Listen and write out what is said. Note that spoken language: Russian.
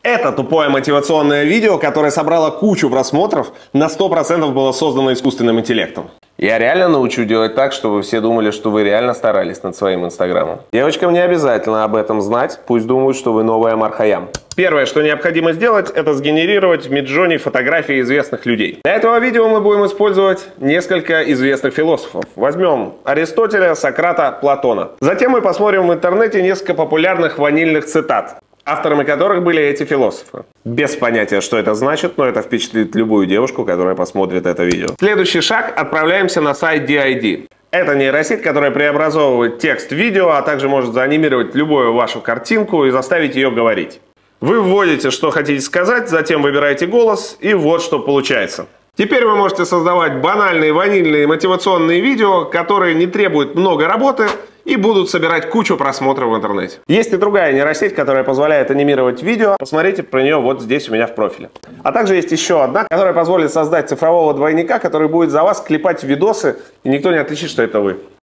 Это тупое мотивационное видео, которое собрало кучу просмотров, на 100% было создано искусственным интеллектом. Я реально научу делать так, чтобы вы все думали, что вы реально старались над своим инстаграмом. Девочкам не обязательно об этом знать, пусть думают, что вы новая Мархаям. Первое, что необходимо сделать, это сгенерировать в Midjourney фотографии известных людей. Для этого видео мы будем использовать несколько известных философов. Возьмем Аристотеля, Сократа, Платона. Затем мы посмотрим в интернете несколько популярных ванильных цитат, авторами которых были эти философы. Без понятия, что это значит, но это впечатлит любую девушку, которая посмотрит это видео. Следующий шаг. Отправляемся на сайт DID. Это нейросеть, которая преобразовывает текст в видео, а также может заанимировать любую вашу картинку и заставить ее говорить. Вы вводите, что хотите сказать, затем выбираете голос, и вот что получается. Теперь вы можете создавать банальные ванильные мотивационные видео, которые не требуют много работы и будут собирать кучу просмотров в интернете. Есть и другая нейросеть, которая позволяет анимировать видео. Посмотрите про нее вот здесь у меня в профиле. А также есть еще одна, которая позволит создать цифрового двойника, который будет за вас клепать видосы, и никто не отличит, что это вы.